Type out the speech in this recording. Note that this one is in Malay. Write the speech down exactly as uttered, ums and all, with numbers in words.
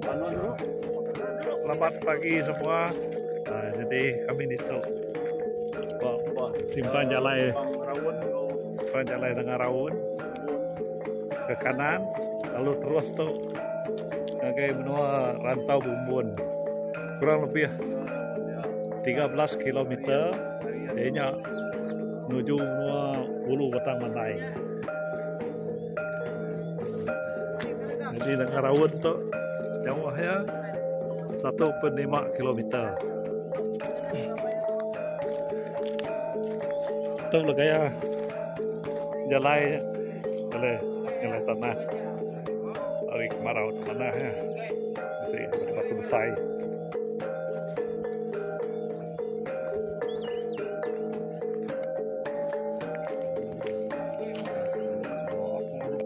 Selamat pagi semua. Nah, jadi kami di situ simpan jalai, simpan jalai dengan raun ke kanan, lalu terus tuh kayak benua rantau Bumbun, kurang lebih tiga belas kilometer, dia menuju benua Ulu Batang Mandai. Jadi dengan raun tuh jauhnya satu koma lima kilometer. Itu loh kayak jalai, jalai, jalai tanah dari kemarau tanah ya, masih batu besar.